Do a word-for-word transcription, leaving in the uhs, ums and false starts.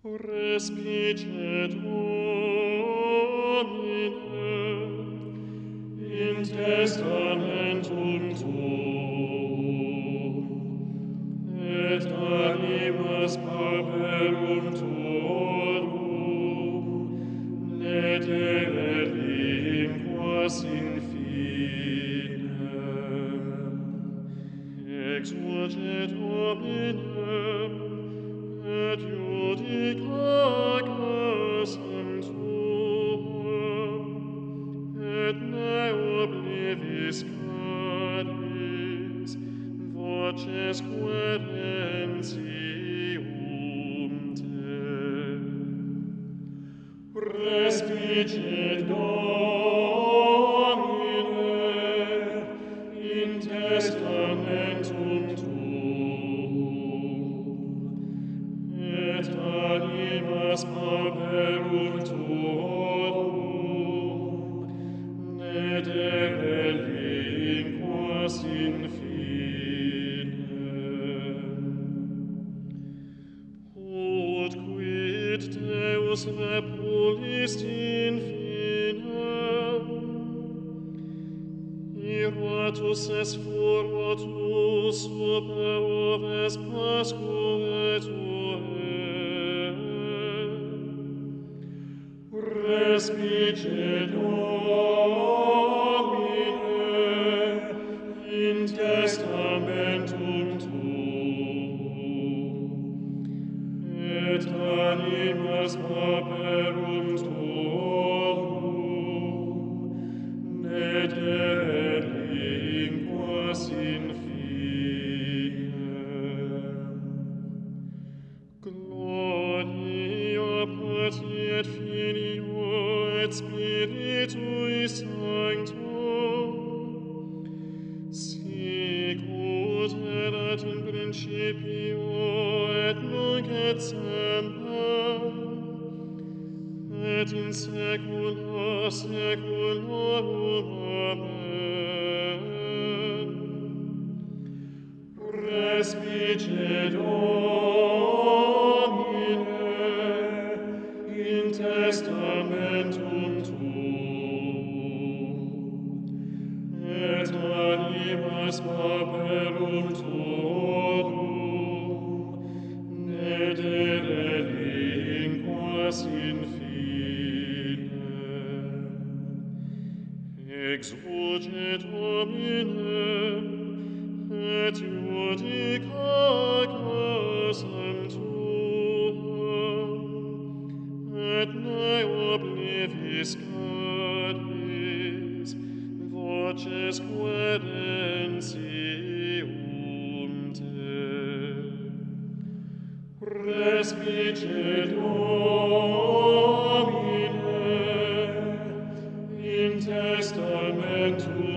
Respice Domine, in testamentum tuum, et animas pauperum tuorum, ne delinquas in finem. Exurge Domine, et judica causam tuam, et ne oblivis cadis, voces querentium te. Respice Domine, in testamentum tuum, et animas pauperum tuorum, ne delinquas in finem. Ut quid Deus repulist in finem, iratus es furor super oves Pascuae tuae. Respice Domine, in testamentum tuum, et animas pauperum tuorum, ne delinquas in finem. Gloria Patri et Filio et Spiritui Sancto, sic ut erat in principio et nunc et semper, et in saecula saeculorum. Amen. Respice Domine, in testamentum tuum, et animas pauperum tuorum, ne delinquas in finem. Exurge Domine, et judica causam tuam, et ne oblivis cadis, voces querentium te. Respice Domine, in testamentum